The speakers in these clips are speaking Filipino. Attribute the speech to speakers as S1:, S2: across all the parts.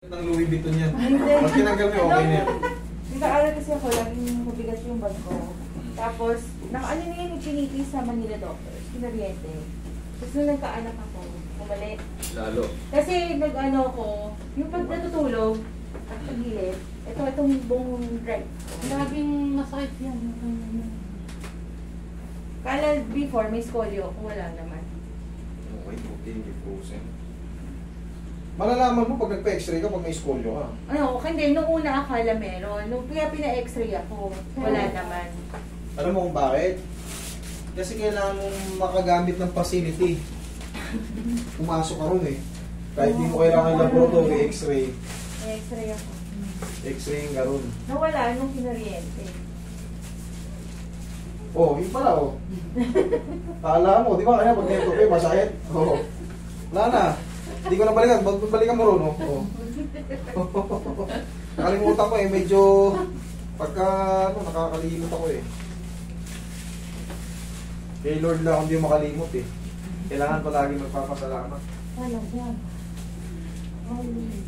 S1: Ng Louis Vuitton yan.
S2: Hindi.
S1: Pag tinanggal mo, okay na yan.
S2: Nag-aaral kasi ako, laging mabigat yung bag ko. Tapos, nakaano na yan, itiniti sa Manila Doctors, Pinariente. Tapos nung nagkaanak ako, umalik.
S1: Lalo.
S2: Kasi nag-ano ko, yung pag natutulog, at pagilid, itong buong right.
S3: Laging masakit yan.
S2: Kala before, may scolio, wala naman.
S1: Okay, okay, hindi frozen. Malalaman mo pag nagpa-x-ray ka pag may scolio ka.
S2: Ano, hindi, nung una akala meron. Nung kaya pina-x-ray ako, wala naman.
S1: Alam mo kung bakit? Kasi kailangan mong makagamit ng facility. Pumasok ka ron eh. Kahit di mo kailangan ng laboratory, x-ray.
S2: May-x-ray ako.
S1: X-ray yung garon.
S2: Nawala nung Pinariente.
S1: Oh, yun pala oh. Kala mo, di ba kaya pag nito masakit? Oo. Wala na. Hindi ko na balikan. Balikan mo ron oh. Oh. Nakalimutan ko eh. Medyo pagka nakakalimot ako eh. Kay Lord lang hindi makalimot eh. Kailangan palagi magpapasalamat.
S3: Wala yan. Always.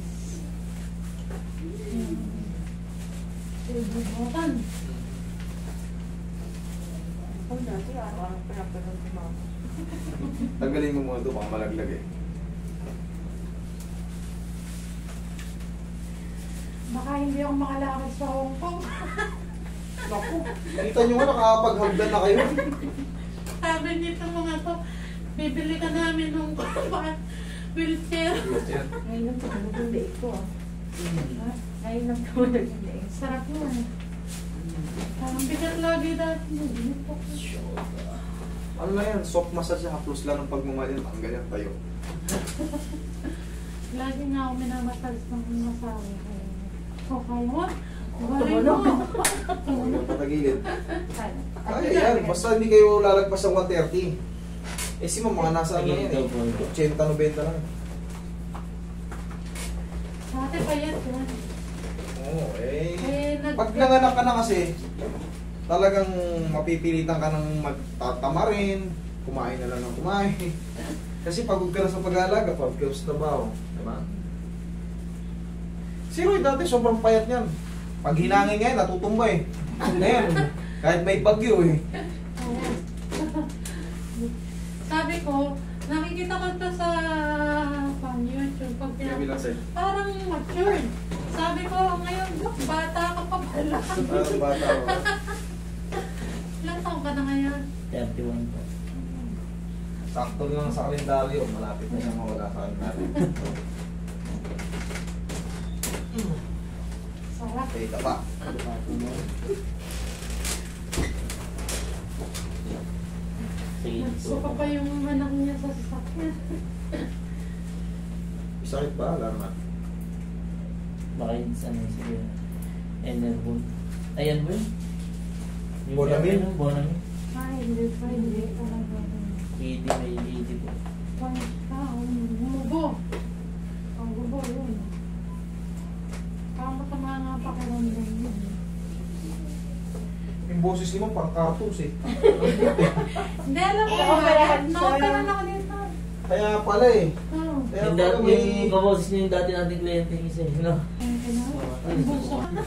S3: Ibubukan.
S2: Oh, dati araw-araw pinapanood ko mama.
S1: Tanggalin mo muna ito, baka malaglag eh.
S3: Baka hindi ako makalakad sa Hong Kong.
S1: Naku, kita nyo nga nakakapaghagdan na kayo.
S3: Sabi nito mga to, bibili ka namin ng wheelchair.
S2: Ngayon lang tumunog yung leeg ko ah. Ngayon lang tumunog yung leeg.
S3: Sarap yun. Ang bigat lagi dati.
S1: Ano na yan, soft massage na haplos lang ng pagmamahal. Tanggal yan tayo.
S3: Lagi nga ako minamassage ng masawi. Okay mo?
S2: Tumunog.
S1: Tumunog patagilid.
S2: Ano?
S1: Kaya yan, basta hindi kayo lalagpas ng 130. Eh si mga nasa ano yan eh, 80-90 lang.
S3: Dati pa yan.
S1: Oo,
S3: Eh,
S1: pag nanganak ka na kasi, talagang mapipilitan ka ng magtatamarin, kumain na lang ng kumain. Kasi pagod ka na sa pag-aalaga, pagod ka sa trabaho. Diba? Si Roy dati sobrang payat niyan. Pag hinangin ngayon, natutumba eh. Ngayon, kahit may bagyo eh.
S3: Sabi ko, nakikita ko to sa YouTube. Pag parang matured. Sabi ko, ngayon, bata ka pa pala.
S1: Parang bata ako.
S3: Ilang taon ka na ngayon?
S4: 31 po.
S1: Sakto lang sa kalendaryo, malapit na siyang mawala sa kalendaryo.
S3: Sarap.
S1: Okay ka pa.
S3: Nagsuka pa yung anak niya sa sasakyan.
S1: Sakit ba? Alarma.
S4: Baka yun sa ano siguro. Enerbon. Ayan ba yun?
S1: Bonamine?
S4: Bonamine.
S3: Ay, hindi pa, hindi talaga.
S4: ED, may ED po.
S3: Gumubo. Ang gubo yun. Parang matama nga pakiramdam yun.
S1: Yung boses ni mo pang cartoons eh.
S3: Hindi, alam mo.
S2: Naoperahan siya.
S3: Naoperahan ako dito.
S1: Kaya pala eh.
S3: Oo.
S1: Kaya
S4: Yung,
S1: pala may...
S4: yung kaboses niya yung dati nating kliyente kasi, no?
S3: Ayun ka na. Ang buso ka na.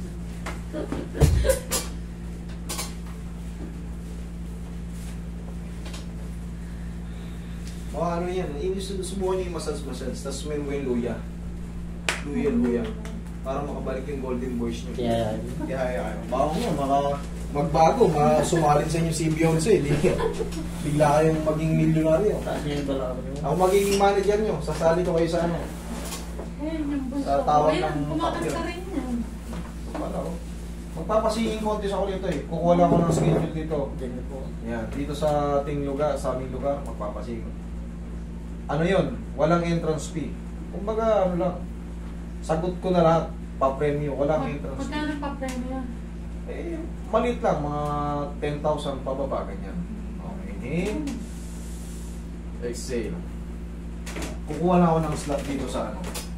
S1: Mga ano yan, subukan niyo yung massage. Tapos may mo yung luya. Luya. Para makabalik yung golden voice niyo.
S4: Kaya,
S1: Kaya baka mo, magbago, sumalin sa inyo si Beyonce. Bigla kayong maging milyonaryo.
S4: taas niya yung balakang mo.
S1: Ako magiging manager nyo, sasali ko kayo sa ano.
S3: Ayun, yung buso
S1: Sa
S3: ko.
S1: tawag
S3: Ayun,
S1: ng
S3: kumakanta
S1: kapyo.
S3: rin yan.
S1: Wala ko. Magpapasinging contest ako dito eh. Kukuha lang ako ng schedule dito.
S4: Ganyan po.
S1: Yan, dito sa ating lugar, sa aming lugar, magpapasinging. Ano yun? Walang entrance fee. Kumbaga, ano lang, sagot ko na lahat, pa-premyo, walang entrance fee.
S3: Magkano pa premium?
S1: Eh, maliit lang, mga 10,000 pababa, ganyan. Okay, inhale. Exhale. Kukuha na ako ng slot dito sa ano.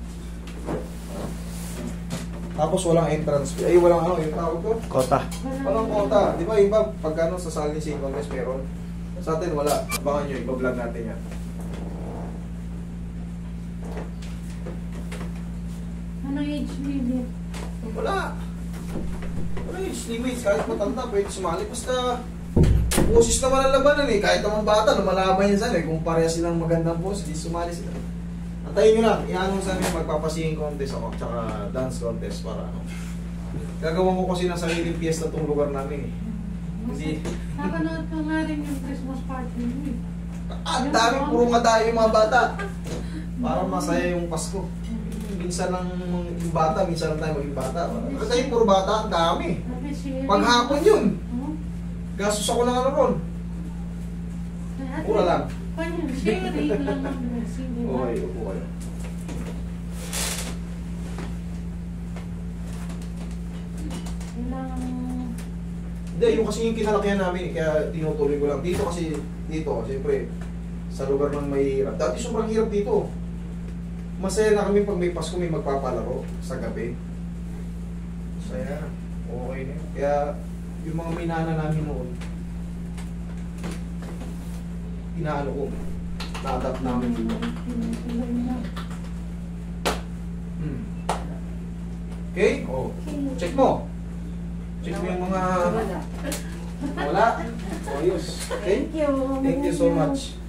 S1: Tapos walang entrance fee. Ay, walang ano, yung tawag ko?
S4: Kota.
S1: Walang quota. Di ba, iba, pag ano, sa sali si Congress meron. Sa atin, wala. Abangan nyo, iba-vlog natin yan.
S3: Walang age limit.
S1: Wala. Wala age limit. Kahit matanda, pwede sumali. Basta, boses naman ang labanan eh. Kahit naman bata, lumalaban yan sana eh. Kung pareha silang magandang boses, di sumali sila. Antayin nyo lang. Ianong sa amin, magpapasinging contest ako. Tsaka dance contest para ano. Gagawa ko kasi ng sariling piyesta itong lugar namin eh. Hindi.
S3: Napanood ko nga rin yung Christmas party mo eh.
S1: Ang dami, puro madayo yung mga bata. Para masaya yung Pasko. Minsan lang yung bata, minsan lang tayo maging bata. Kasi puro bata, ang dami. Paghapon yun. Gastos ako ng ano ron. Mura lang.
S3: Sharing lang ang blessing.
S1: Okay, upo kayo. Hindi, yung kasi yung kinalakihan namin, kaya tinutuloy ko lang. Dito kasi, siyempre, sa lugar ng may hirap. Dati sobrang hirap dito. Masaya na kami pag may Pasko, may magpapalaro sa gabi. Masaya. Okay na yun. Kaya, yung mga minana namin noon, inaano ko, na-adapt namin dito. Okay? Oh. Check mo. Check mo yung mga... Wala. Ayos. Okay?
S2: Thank you.
S1: Thank you so much.